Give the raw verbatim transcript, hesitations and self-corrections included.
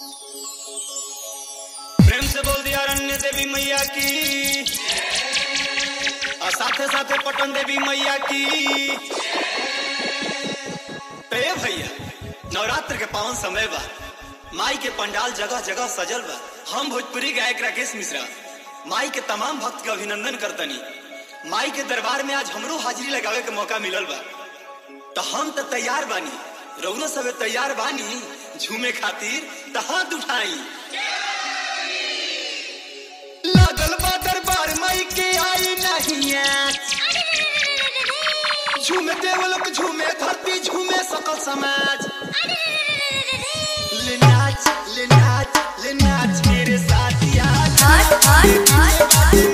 प्रेम से बोल दिया अरण्य देवी मैया की, और साथे साथे पटन देवी मैया की। ए भैया, नवरात्र के पावन समय बा, माई के पंडाल जगह जगह सजल बा। हम भोजपुरी गायक राकेश मिश्रा माई के तमाम भक्त के अभिनंदन करतनी। माई के दरबार में आज हमरो हाजिरी लगावे के मौका मिलल बा, तो हम तो तैयार बानी। रउनो सब तैयार बानी झूमे खातिर, तो हाथ उठाई। लागल बा दरबार माई के आई नहीं आज, झूमे देवलोक झूमे धरती झूमे सकल समाज। ले नाच ले नाच ले नाच मेरे साथ यार।